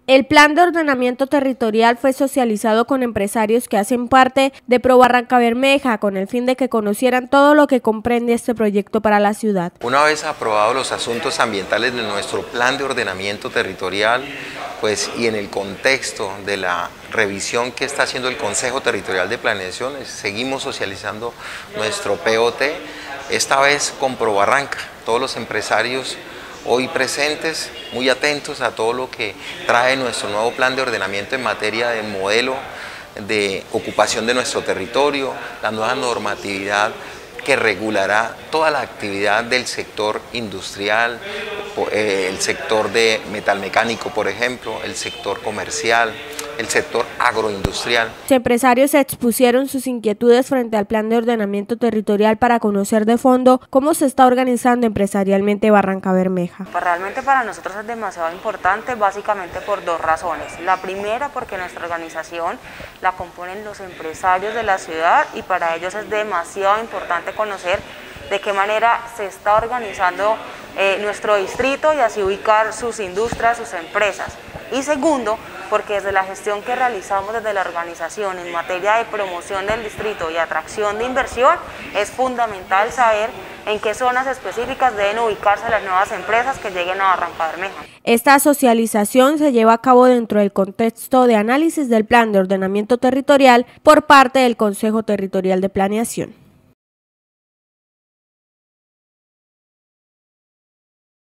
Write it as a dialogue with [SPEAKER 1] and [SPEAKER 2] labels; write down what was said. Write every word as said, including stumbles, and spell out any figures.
[SPEAKER 1] El plan de ordenamiento territorial fue socializado con empresarios que hacen parte de Pro Barranca Bermeja con el fin de que conocieran todo lo que comprende este proyecto para la ciudad.
[SPEAKER 2] Una vez aprobados los asuntos ambientales de nuestro plan de ordenamiento territorial, pues y en el contexto de la revisión que está haciendo el Consejo Territorial de Planeación, seguimos socializando nuestro P O T, esta vez con Pro Barranca, todos los empresarios hoy presentes, muy atentos a todo lo que trae nuestro nuevo plan de ordenamiento en materia del modelo de ocupación de nuestro territorio, la nueva normatividad que regulará toda la actividad del sector industrial, el sector de metalmecánico, por ejemplo, el sector comercial, el sector agroindustrial.
[SPEAKER 1] Los empresarios expusieron sus inquietudes frente al plan de ordenamiento territorial para conocer de fondo cómo se está organizando empresarialmente Barranca Bermeja.
[SPEAKER 3] Pues realmente para nosotros es demasiado importante, básicamente por dos razones. La primera, porque nuestra organización la componen los empresarios de la ciudad y para ellos es demasiado importante conocer de qué manera se está organizando eh, nuestro distrito y así ubicar sus industrias, sus empresas. Y segundo, porque desde la gestión que realizamos desde la organización en materia de promoción del distrito y atracción de inversión, es fundamental saber en qué zonas específicas deben ubicarse las nuevas empresas que lleguen a Barranca Bermeja.
[SPEAKER 1] Esta socialización se lleva a cabo dentro del contexto de análisis del plan de ordenamiento territorial por parte del Consejo Territorial de Planeación.